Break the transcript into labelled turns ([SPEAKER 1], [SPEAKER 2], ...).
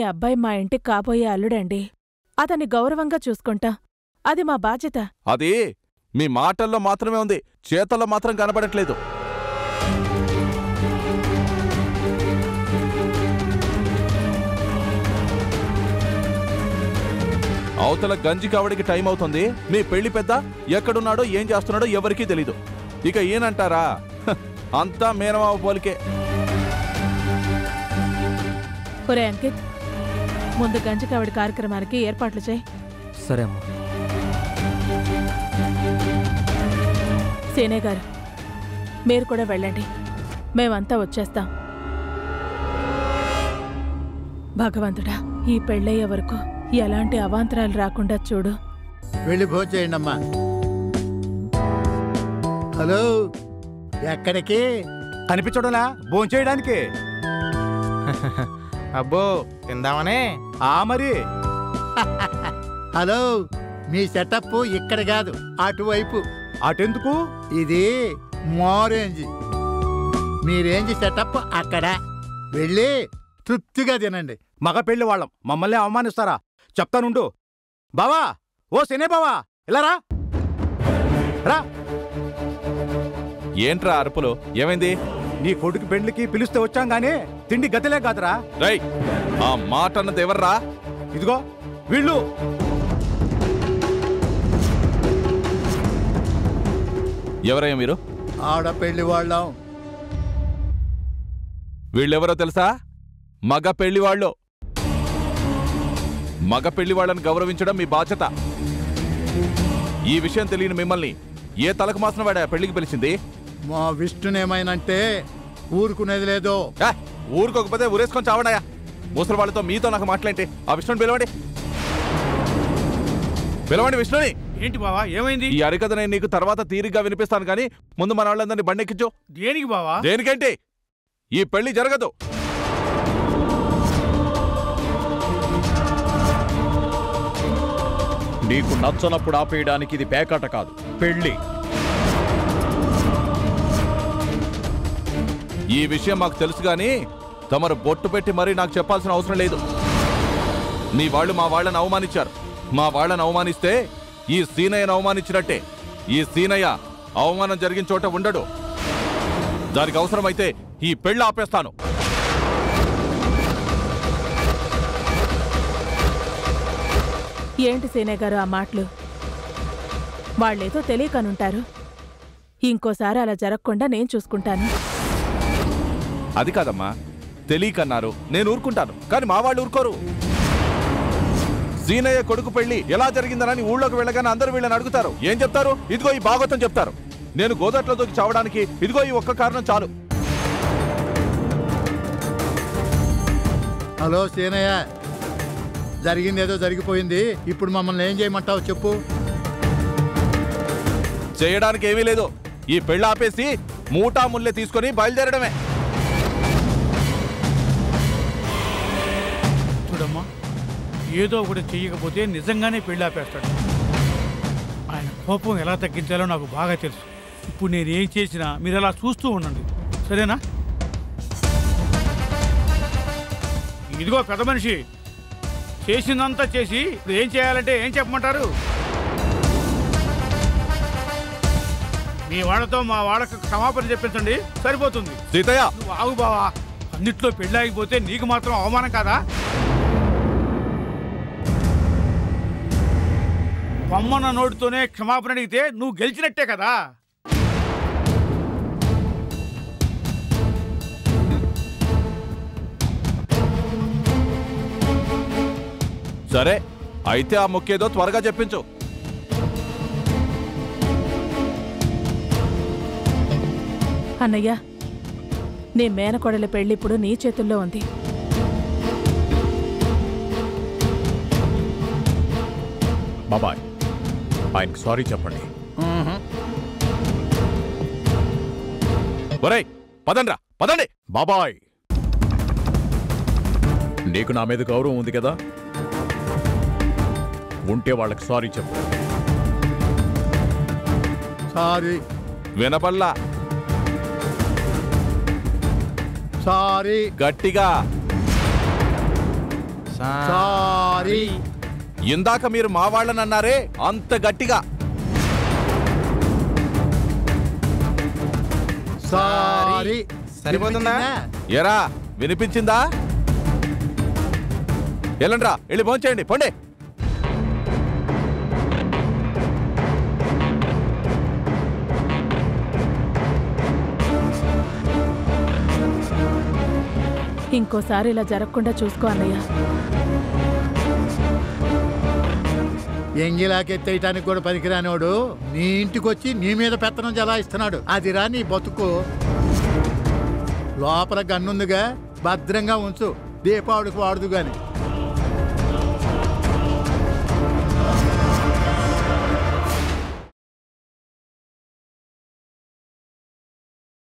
[SPEAKER 1] అబ్బాయి మా ఇంటికి కాబోయే అల్లుడండి. అతన్ని గౌరవంగా చూసుకుంటా. అది మా బాధ్యత.
[SPEAKER 2] అది మీ మాటల్లో మాత్రమే ఉంది, చేతల్లో మాత్రం కనబడట్లేదు. అవతల గంజి కావడికి టైం అవుతుంది. మీ పెళ్లి పెద్ద ఎక్కడున్నాడో ఏం చేస్తున్నాడో ఎవరికీ తెలీదు. ఇక ఏనంటారా, అంతా మేనమావ పోలికే.
[SPEAKER 1] ఒరే అంకిత్, ముందు గంజి కావడి కార్యక్రమానికి ఏర్పాట్లు చేయి.
[SPEAKER 3] సరే అమ్మా.
[SPEAKER 1] సీనయ్య గారు, మీరు కూడా వెళ్ళండి. మేమంతా వచ్చేస్తాం. భగవంతుడా, ఈ పెళ్ళయ్యే వరకు ఎలాంటి అవాంతరాలు రాకుండా చూడు.
[SPEAKER 4] వెళ్ళి భోంచేయండి అమ్మా. హలో, ఎక్కడికి?
[SPEAKER 5] కనిపించడంలా భోంచేయడానికి.
[SPEAKER 3] అబ్బో, తిందామనే.
[SPEAKER 5] మరి
[SPEAKER 4] హలో, మీ సెటప్ ఇక్కడ కాదు, అటువైపు.
[SPEAKER 5] అటెందుకు?
[SPEAKER 4] ఇది మా రేంజ్. మీ రేంజ్ సెటప్ అక్కడ. వెళ్ళి తృప్తిగా తినండి.
[SPEAKER 5] మగ పెళ్లి వాళ్ళం మమ్మల్ని అవమానిస్తారా? చెప్తానుండు. బావా, ఓ సినే బావా, ఇలా రా రా.
[SPEAKER 2] ఏంట్రా అరుపులు? ఏమైంది?
[SPEAKER 5] నీ కొడుకు పెళ్లికి పిలిస్తే వచ్చాం గానీ తిండి గతిలే కాదురా.
[SPEAKER 2] రై, ఆ మాట అన్నది ఎవర్రా?
[SPEAKER 5] ఇదిగో వీళ్ళు.
[SPEAKER 2] ఎవరయ్యా మీరు?
[SPEAKER 4] ఆడపెళ్లి వాళ్ళం.
[SPEAKER 2] వీళ్ళెవరో తెలుసా? మగ పెళ్లివాళ్ళు. మగ పెళ్లివాళ్ళని గౌరవించడం మీ బాధ్యత. ఈ విషయం తెలియని మిమ్మల్ని ఏ తలకు మాసిన వాడా పెళ్లికి పిలిచింది?
[SPEAKER 4] మా విష్ణునేమైనంటే ఊరుకునేది లేదు.
[SPEAKER 2] ఊరుకోకపోతే ఊరేసుకొని చావడాయా? ముసలి వాళ్ళతో మీతో నాకు మాట్లాంటి. ఆ విష్ణుని పిలవండి. పిలవండి విష్ణుని.
[SPEAKER 6] ఏంటి బావా, ఏమైంది?
[SPEAKER 2] ఈ అరికథ నేను నీకు తర్వాత తీరిగ్గా వినిపిస్తాను కానీ ముందు మన వాళ్ళందరినీ బండెక్కించు.
[SPEAKER 6] దేనికి బావా?
[SPEAKER 2] దేనికేంటి? ఈ పెళ్లి జరగదు.
[SPEAKER 7] నీకు నచ్చనప్పుడు ఆపేయడానికి ఇది పేకాట కాదు, పెళ్లి.
[SPEAKER 2] ఈ విషయం మాకు తెలుసు గాని తమరు బొట్టు పెట్టి మరీ నాకు చెప్పాల్సిన అవసరం లేదు. మీ వాళ్ళు మా వాళ్ళని అవమానించారు. మా వాళ్ళని అవమానిస్తే ఈ సీనయ్యను అవమానించినట్టే. ఈ సీనయ్య అవమానం జరిగిన చోట ఉండడు. దానికి అవసరమైతే ఈ పెళ్లి ఆపేస్తాను.
[SPEAKER 1] ఏంటి సీనయ్య గారు ఆ మాటలు? వాళ్ళేదో తెలియకనుంటారు. ఇంకోసారి అలా జరగకుండా నేను చూసుకుంటాను.
[SPEAKER 2] అది కాదమ్మా, తెలియకన్నారు, నేను ఊరుకుంటాను. కానీ మా వాళ్ళు ఊరుకోరు. సీనయ్య కొడుకు పెళ్లి ఎలా జరిగిందనని ఊళ్ళోకి వెళ్ళగానే అందరూ వీళ్ళని అడుగుతారు. ఏం చెప్తారు? ఇదిగో ఈ భాగవతం చెప్తారు. నేను గోదట్లో దూకి చావడానికి ఇదిగో ఈ ఒక్క కారణం చాలు.
[SPEAKER 4] హలో సీనయ్య, జరిగిందేదో జరిగిపోయింది. ఇప్పుడు మమ్మల్ని ఏం చేయమంటావు చెప్పు.
[SPEAKER 2] చేయడానికి ఏమీ లేదు. ఈ పెళ్లి ఆపేసి మూటా ముల్లె తీసుకొని బయలుదేరడమే.
[SPEAKER 6] చూడమ్మా, ఏదో ఒకటి చెయ్యకపోతే నిజంగానే పెళ్లి ఆపేస్తాడు. ఆయన కోపం ఎలా తగ్గించాలో నాకు బాగా తెలుసు. ఇప్పుడు నేనేం చేసినా మీరు అలా చూస్తూ ఉండండి, సరేనా? ఇదిగో పెద్ద మనిషి, చేసిందంతా చేసి ఇప్పుడు ఏం చేయాలంటే ఏం చెప్పమంటారు? మీ వాళ్ళతో మా వాళ్ళకు క్షమాపణ చెప్పించండి, సరిపోతుంది.
[SPEAKER 2] సీతయ్య,
[SPEAKER 6] నువ్వు ఆగు బావా. అన్నిట్లో పెళ్లి ఆగిపోతే నీకు మాత్రం అవమానం కాదా? బొమ్మన్న నోటితోనే క్షమాపణ అడిగితే నువ్వు గెలిచినట్టే కదా.
[SPEAKER 2] సరే అయితే ఆ మొక్కేదో త్వరగా చెప్పించు.
[SPEAKER 1] అన్నయ్య, నీ మేనకోడల పెళ్లి ఇప్పుడు నీ చేతుల్లో ఉంది.
[SPEAKER 7] బాబాయ్, ఆయనకు సారీ చెప్పండి.
[SPEAKER 2] ఒరేయ్, పదండ్రా, పదండి.
[SPEAKER 7] బాబాయ్, నీకు నా మీద గౌరవం ఉంది కదా, ఉంటే వాళ్ళకి సారీ చెప్పు.
[SPEAKER 4] సారీ.
[SPEAKER 2] వినపల్లా.
[SPEAKER 4] సారీ.
[SPEAKER 2] గట్టిగా.
[SPEAKER 4] సారీ.
[SPEAKER 2] ఇందాక మీరు మా వాళ్ళని అన్నారే అంత గట్టిగా.
[SPEAKER 4] సారీ.
[SPEAKER 3] సరిపోతుందా?
[SPEAKER 2] ఎరా వినిపించిందా? వెళ్ళండ్రా, వెళ్ళి భోంచేయండి, పోండి.
[SPEAKER 1] ఇంకోసారి ఇలా జరగకుండా చూసుకో అన్నయ్య.
[SPEAKER 4] ఎంగిలాకెత్తేయటానికి కూడా పనికిరానివాడు నీ ఇంటికొచ్చి నీ మీద పెత్తనం జలాయిస్తున్నాడు. అదిరా నీ బతుకు. లోపల గన్నుందిగా, భద్రంగా ఉంచు, దీపావళికి వాడదు గాని.